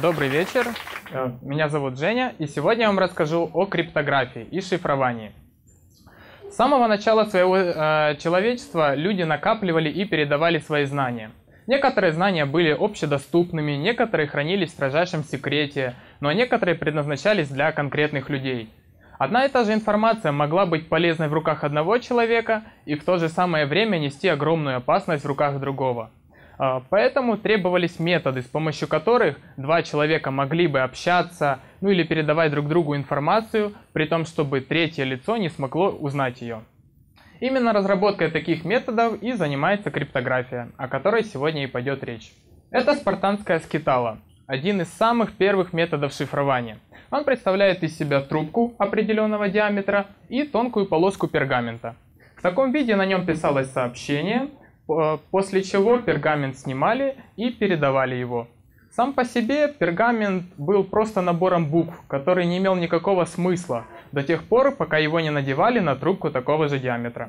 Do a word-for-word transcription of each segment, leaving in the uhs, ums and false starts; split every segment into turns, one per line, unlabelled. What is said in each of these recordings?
Добрый вечер, меня зовут Женя, и сегодня я вам расскажу о криптографии и шифровании. С самого начала своего э, человечества люди накапливали и передавали свои знания. Некоторые знания были общедоступными, некоторые хранились в строжайшем секрете, но некоторые предназначались для конкретных людей. Одна и та же информация могла быть полезной в руках одного человека и в то же самое время нести огромную опасность в руках другого. Поэтому требовались методы, с помощью которых два человека могли бы общаться, ну или передавать друг другу информацию, при том, чтобы третье лицо не смогло узнать ее. Именно разработкой таких методов и занимается криптография, о которой сегодня и пойдет речь. Это спартанская скитала, один из самых первых методов шифрования. Он представляет из себя трубку определенного диаметра и тонкую полоску пергамента. В таком виде на нем писалось сообщение, после чего пергамент снимали и передавали его. Сам по себе пергамент был просто набором букв, который не имел никакого смысла до тех пор, пока его не надевали на трубку такого же диаметра.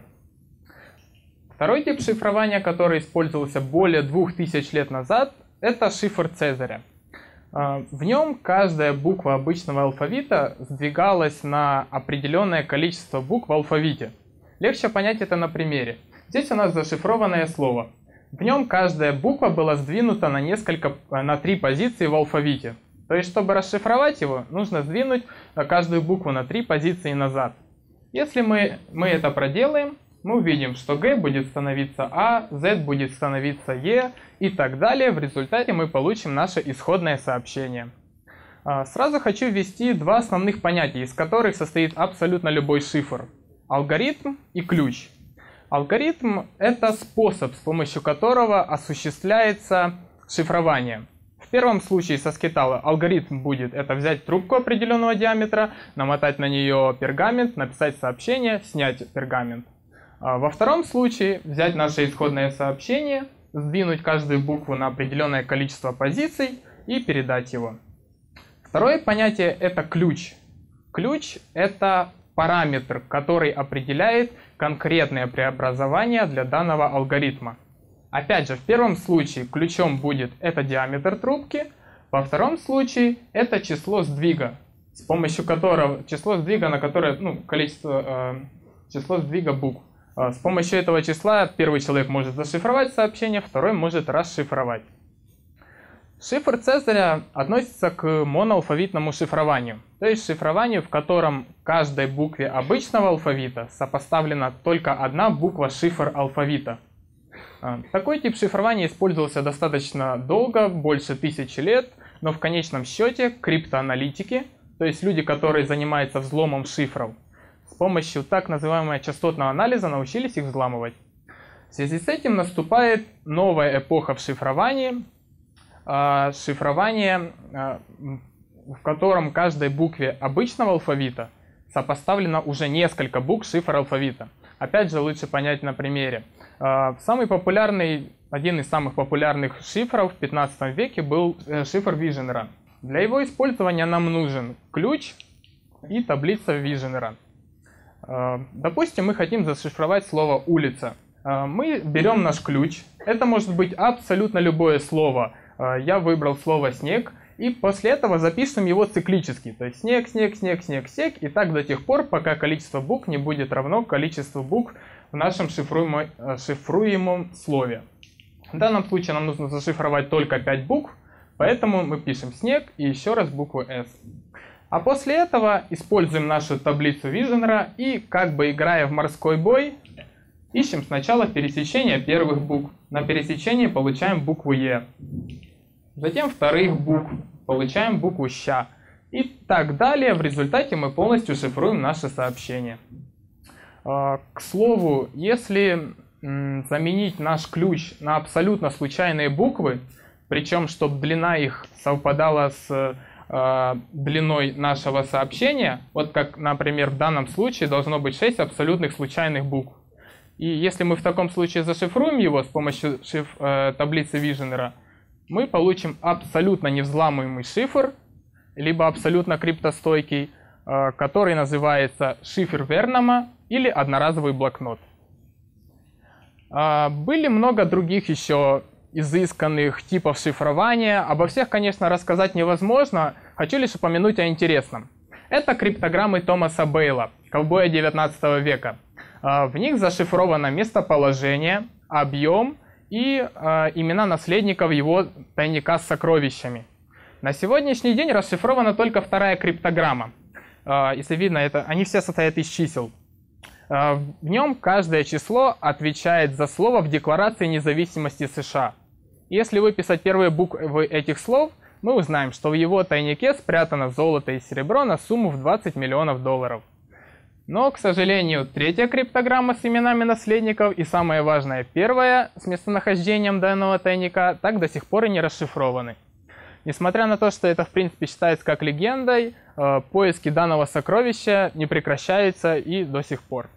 Второй тип шифрования, который использовался более двух тысяч лет назад, это шифр Цезаря. В нем каждая буква обычного алфавита сдвигалась на определенное количество букв в алфавите. Легче понять это на примере. Здесь у нас зашифрованное слово. В нем каждая буква была сдвинута на несколько, на три позиции в алфавите. То есть, чтобы расшифровать его, нужно сдвинуть каждую букву на три позиции назад. Если мы, мы это проделаем, мы увидим, что Г будет становиться А, Z будет становиться Е и так далее. В результате мы получим наше исходное сообщение. Сразу хочу ввести два основных понятия, из которых состоит абсолютно любой шифр. Алгоритм и ключ. Алгоритм – это способ, с помощью которого осуществляется шифрование. В первом случае со скитала алгоритм будет это взять трубку определенного диаметра, намотать на нее пергамент, написать сообщение, снять пергамент. А во втором случае взять наше исходное сообщение, сдвинуть каждую букву на определенное количество позиций и передать его. Второе понятие – это ключ. Ключ – это параметр, который определяет конкретное преобразование для данного алгоритма. Опять же, в первом случае ключом будет это диаметр трубки, во втором случае это число сдвига, с помощью которого число сдвига, на которое ну, количество э, число сдвига букв. Э, с помощью этого числа первый человек может зашифровать сообщение, второй может расшифровать. Шифр Цезаря относится к моноалфавитному шифрованию, то есть шифрованию, в котором каждой букве обычного алфавита сопоставлена только одна буква шифр алфавита. Такой тип шифрования использовался достаточно долго, больше тысячи лет, но в конечном счете криптоаналитики, то есть люди, которые занимаются взломом шифров, с помощью так называемого частотного анализа научились их взламывать. В связи с этим наступает новая эпоха в шифровании, шифрование, в котором каждой букве обычного алфавита сопоставлено уже несколько букв шифр алфавита. Опять же, лучше понять на примере. Самый популярный, один из самых популярных шифров в пятнадцатом веке был шифр Виженера. Для его использования нам нужен ключ и таблица Виженера. Допустим, мы хотим зашифровать слово «улица». Мы берем наш ключ. Это может быть абсолютно любое слово. Я выбрал слово «снег», и после этого запишем его циклически, то есть снег, снег, снег, снег, снег, и так до тех пор, пока количество букв не будет равно количеству букв в нашем шифруемом, шифруемом слове. В данном случае нам нужно зашифровать только пять букв, поэтому мы пишем снег и еще раз букву S. А после этого используем нашу таблицу Виженера и, как бы играя в морской бой, ищем сначала пересечение первых букв. На пересечении получаем букву Е. Затем вторых букв. Получаем букву Щ. И так далее. В результате мы полностью шифруем наше сообщение. К слову, если заменить наш ключ на абсолютно случайные буквы, причем чтобы длина их совпадала с длиной нашего сообщения, вот как, например, в данном случае должно быть шесть абсолютных случайных букв. И если мы в таком случае зашифруем его с помощью шиф, э, таблицы Виженера, мы получим абсолютно невзламываемый шифр, либо абсолютно криптостойкий, э, который называется шифр Вернома или одноразовый блокнот. Э, были много других еще изысканных типов шифрования. Обо всех, конечно, рассказать невозможно, хочу лишь упомянуть о интересном. Это криптограммы Томаса Бейла, ковбоя девятнадцатого века. В них зашифровано местоположение, объем и имена наследников его тайника с сокровищами. На сегодняшний день расшифрована только вторая криптограмма. Если видно, это, они все состоят из чисел. В нем каждое число отвечает за слово в Декларации независимости США. Если выписать первые буквы этих слов, мы узнаем, что в его тайнике спрятано золото и серебро на сумму в двадцать миллионов долларов. Но, к сожалению, третья криптограмма с именами наследников и, самое важное, первая с местонахождением данного тайника так до сих пор и не расшифрованы. Несмотря на то, что это в принципе считается как легендой, поиски данного сокровища не прекращаются и до сих пор.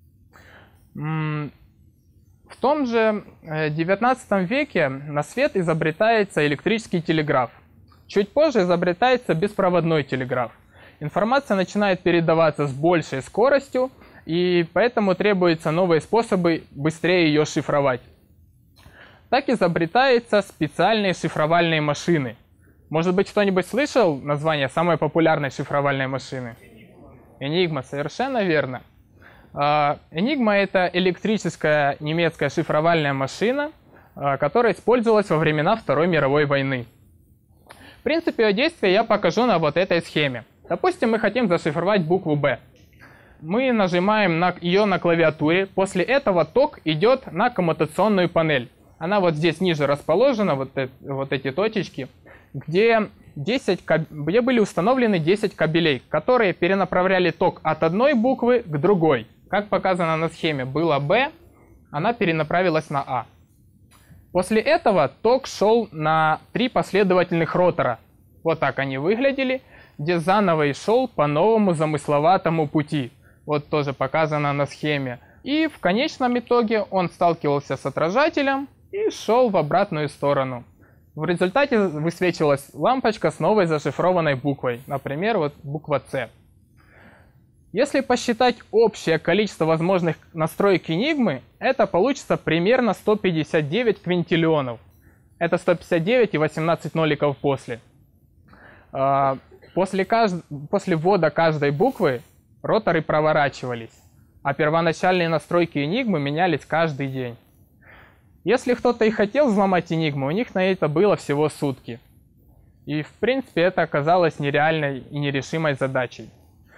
В том же девятнадцатом веке на свет изобретается электрический телеграф. Чуть позже изобретается беспроводной телеграф. Информация начинает передаваться с большей скоростью, и поэтому требуются новые способы быстрее ее шифровать. Так изобретаются специальные шифровальные машины. Может быть, кто-нибудь слышал название самой популярной шифровальной машины? Enigma, совершенно верно. Enigma — это электрическая немецкая шифровальная машина, которая использовалась во времена Второй мировой войны. В принципе, ее действие я покажу на вот этой схеме. Допустим, мы хотим зашифровать букву «Б». Мы нажимаем на ее на клавиатуре, после этого ток идет на коммутационную панель. Она вот здесь ниже расположена, вот, это, вот эти точечки, где, десять, где были установлены десять кабелей, которые перенаправляли ток от одной буквы к другой. Как показано на схеме, было «Б», она перенаправилась на «А». После этого ток шел на три последовательных ротора. Вот так они выглядели, где заново и шел по новому замысловатому пути. Вот тоже показано на схеме. И в конечном итоге он сталкивался с отражателем и шел в обратную сторону. В результате высвечивалась лампочка с новой зашифрованной буквой. Например, вот буква «С». Если посчитать общее количество возможных настроек Enigma, это получится примерно сто пятьдесят девять квинтиллионов. Это сто пятьдесят девять и восемнадцать ноликов после. После, кажд... после ввода каждой буквы роторы проворачивались, а первоначальные настройки Enigma менялись каждый день. Если кто-то и хотел взломать Enigma, у них на это было всего сутки. И в принципе это оказалось нереальной и нерешимой задачей.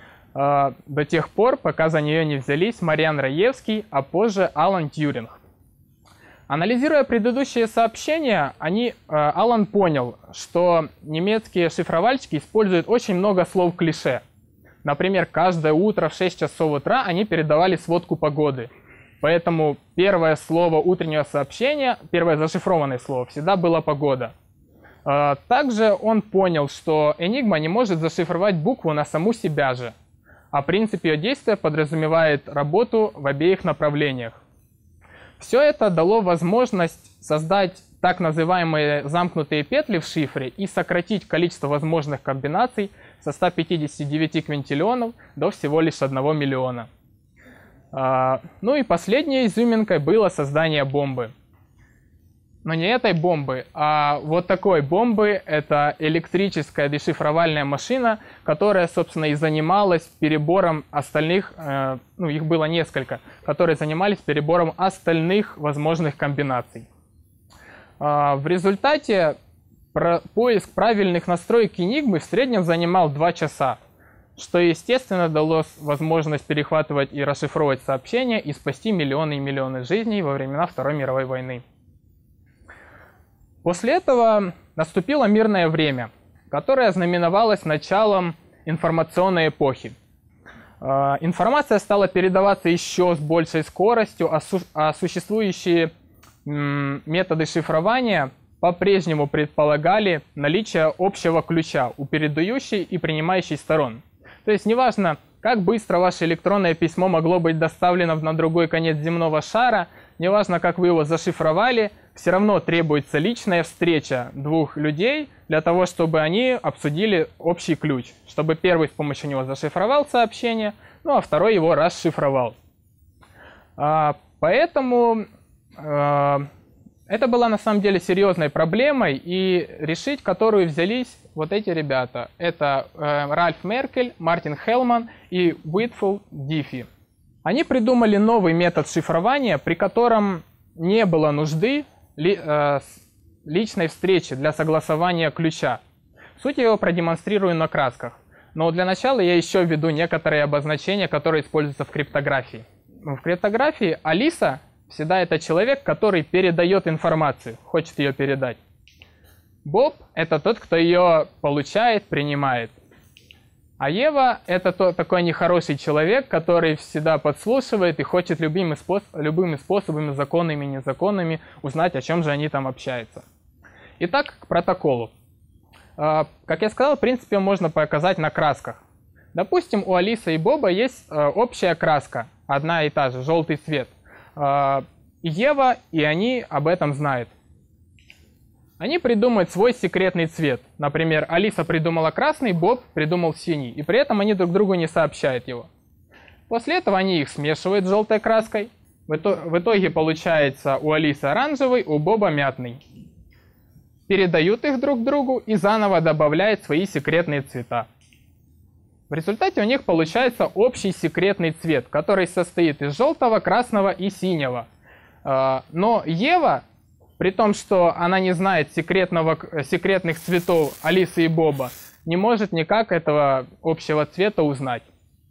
До тех пор, пока за нее не взялись Мариан Раевский, а позже Алан Тьюринг. Анализируя предыдущие сообщения, они, Алан понял, что немецкие шифровальщики используют очень много слов-клише. Например, каждое утро в шесть часов утра они передавали сводку погоды. Поэтому первое слово утреннего сообщения, первое зашифрованное слово, всегда было «погода». Также он понял, что Enigma не может зашифровать букву на саму себя же, а принцип ее действия подразумевает работу в обеих направлениях. Все это дало возможность создать так называемые замкнутые петли в шифре и сократить количество возможных комбинаций со ста пятидесяти девяти квинтиллионов до всего лишь одного миллиона. Ну и последней изюминкой было создание бомбы. Но не этой бомбы, а вот такой бомбы. Это электрическая дешифровальная машина, которая, собственно, и занималась перебором остальных, э, ну, их было несколько, которые занимались перебором остальных возможных комбинаций. Э, в результате про поиск правильных настроек Enigma в среднем занимал два часа, что, естественно, дало возможность перехватывать и расшифровывать сообщения и спасти миллионы и миллионы жизней во времена Второй мировой войны. После этого наступило мирное время, которое знаменовалось началом информационной эпохи. Информация стала передаваться еще с большей скоростью, а существующие методы шифрования по-прежнему предполагали наличие общего ключа у передающей и принимающей сторон. То есть неважно, как быстро ваше электронное письмо могло быть доставлено на другой конец земного шара, неважно, как вы его зашифровали, все равно требуется личная встреча двух людей для того, чтобы они обсудили общий ключ, чтобы первый с помощью него зашифровал сообщение, ну а второй его расшифровал. Поэтому Это была на самом деле серьезной проблемой, и решить которую взялись вот эти ребята. Это э, Ральф Меркель, Мартин Хелман и Уитфул Диффи. Они придумали новый метод шифрования, при котором не было нужды ли, э, личной встречи для согласования ключа. Суть я его продемонстрирую на красках. Но для начала я еще введу некоторые обозначения, которые используются в криптографии. В криптографии Алиса всегда это человек, который передает информацию, хочет ее передать. Боб — это тот, кто ее получает, принимает. А Ева — это тот, такой нехороший человек, который всегда подслушивает и хочет любыми, способ, любыми способами, законными и незаконными, узнать, о чем же они там общаются. Итак, к протоколу. Как я сказал, в принципе, можно показать на красках. Допустим, у Алисы и Боба есть общая краска, одна и та же, желтый цвет. Ева и они об этом знают. Они придумают свой секретный цвет. Например, Алиса придумала красный, Боб придумал синий. И при этом они друг другу не сообщают его. После этого они их смешивают с желтой краской. В итоге получается у Алисы оранжевый, у Боба мятный. Передают их друг другу и заново добавляют свои секретные цвета. В результате у них получается общий секретный цвет, который состоит из желтого, красного и синего. Но Ева, при том, что она не знает секретного, секретных цветов Алисы и Боба, не может никак этого общего цвета узнать.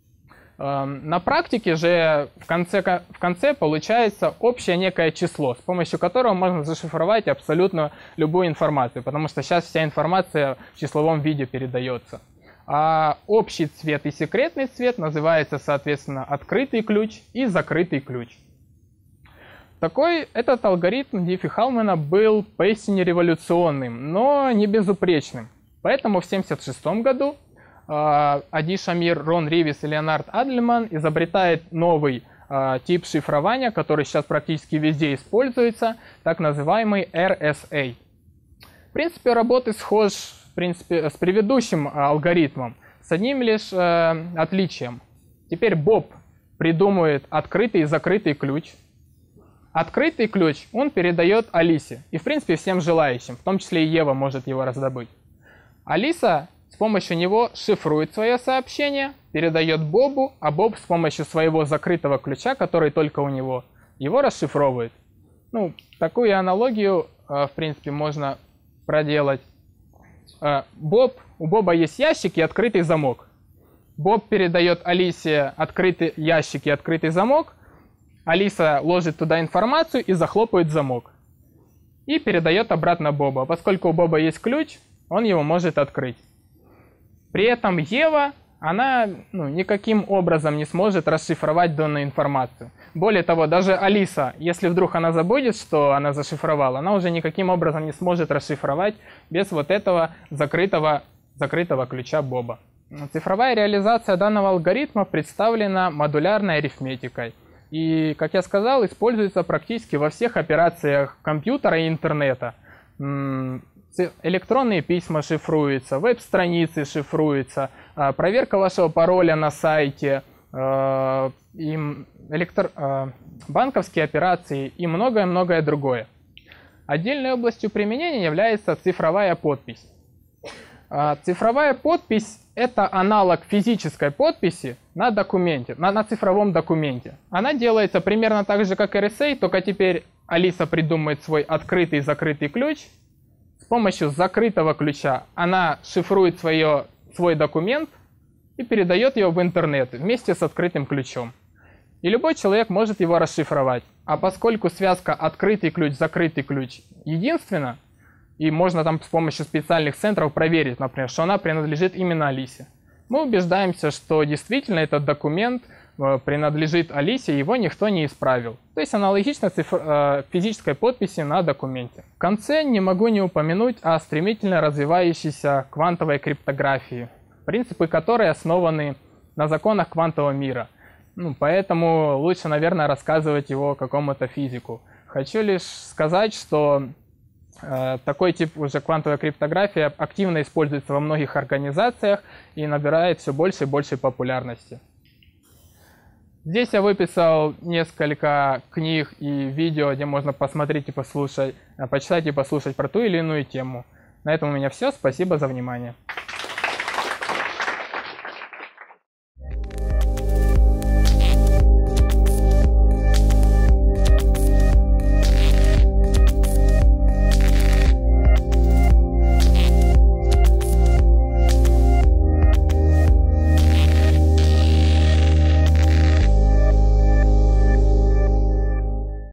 На практике же в конце, в конце получается общее некое число, с помощью которого можно зашифровать абсолютно любую информацию, потому что сейчас вся информация в числовом виде передается. А общий цвет и секретный цвет называется, соответственно, открытый ключ и закрытый ключ. Такой этот алгоритм Диффи-Хелмана был поистине революционным, но не безупречным. Поэтому в тысяча девятьсот семьдесят шестом году э, Ади Шамир, Рон Ривис и Леонард Адлеман изобретает новый э, тип шифрования, который сейчас практически везде используется, так называемый эр эс эй. В принципе, работы схож в принципе, с предыдущим алгоритмом, с одним лишь э, отличием. Теперь Боб придумывает открытый и закрытый ключ. Открытый ключ он передает Алисе и, в принципе, всем желающим, в том числе и Ева может его раздобыть. Алиса с помощью него шифрует свое сообщение, передает Бобу, а Боб с помощью своего закрытого ключа, который только у него, его расшифровывает. Ну, такую аналогию, в принципе, можно проделать. Боб, у Боба есть ящик и открытый замок. Боб передает Алисе открытый ящик и открытый замок. Алиса ложит туда информацию и захлопывает замок. И передает обратно Боба. Поскольку у Боба есть ключ, он его может открыть. При этом Ева, она ну, никаким образом не сможет расшифровать данную информацию. Более того, даже Алиса, если вдруг она забудет, что она зашифровала, она уже никаким образом не сможет расшифровать без вот этого закрытого, закрытого ключа Боба. Цифровая реализация данного алгоритма представлена модулярной арифметикой. И, как я сказал, используется практически во всех операциях компьютера и интернета. Электронные письма шифруются, веб-страницы шифруются, проверка вашего пароля на сайте, электро... банковские операции и многое-многое другое. Отдельной областью применения является цифровая подпись. Цифровая подпись – это аналог физической подписи на документе, на, на цифровом документе. Она делается примерно так же, как эр эс эй, только теперь Алиса придумает свой открытый и закрытый ключ. С помощью закрытого ключа она шифрует свое, свой документ и передает его в интернет вместе с открытым ключом. И любой человек может его расшифровать. А поскольку связка открытый ключ, закрытый ключ единственна, и можно там с помощью специальных центров проверить, например, что она принадлежит именно Алисе. Мы убеждаемся, что действительно этот документ принадлежит Алисе, его никто не исправил. То есть аналогично цифр... физической подписи на документе. В конце не могу не упомянуть о стремительно развивающейся квантовой криптографии, принципы которой основаны на законах квантового мира. Ну, поэтому лучше, наверное, рассказывать его какому-то физику. Хочу лишь сказать, что такой тип уже квантовой криптографии активно используется во многих организациях и набирает все больше и больше популярности. Здесь я выписал несколько книг и видео, где можно посмотреть и послушать, почитать и послушать про ту или иную тему. На этом у меня все. Спасибо за внимание.